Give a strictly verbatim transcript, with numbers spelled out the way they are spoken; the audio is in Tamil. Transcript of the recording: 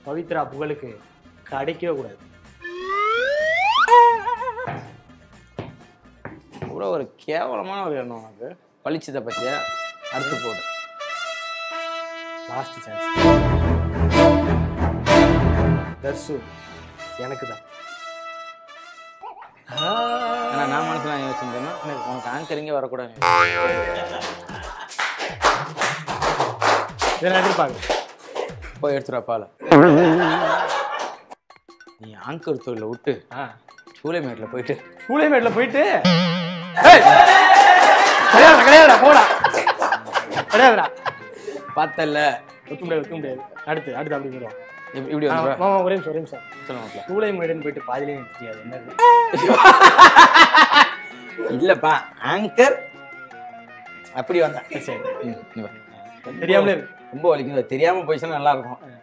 பவித்ரா புகழுக்கு கிடைக்கவே கூடாது. இவ்வளோ ஒரு கேவலமான ஒரு எண்ணம் உனக்கு. பழிச்சதை பற்றியா? அடுத்து போடு. Last chance. தர்சு எனக்கு தான். ஆனால் நான் மனசில் நான் யோசிச்சேன்னா உனக்கு ஆங்கரிங்கே வரக்கூடாது. இதெல்லாம் எதிர்பார்க்க போய் எடுத்துடா பால. நீ ஆங்கர் தொழில விட்டு சூளைமேட்டில் போயிட்டு சூளைமேட்டில் போயிட்டு கிடையாதுடா கிடையாதுடா போடா கிடையாதுடா. பார்த்தல ஒத்து முடியாது ஒத்து முடியாது. அடுத்து அடுத்து அப்படி போயிடும். இப்படி வந்து ஒரே நிமிஷம் ஒரே நிமிஷம் சொல்லுங்க. சூளைமேடுன்னு போயிட்டு பாதிலே எனக்கு தெரியாது என்னது. இல்லப்பா ஆங்கர் அப்படி வந்தேன். சரி தெரியாமலே ரொம்ப வலிக்கும். தெரியாம போயிடுச்சுன்னா நல்லா இருக்கும்.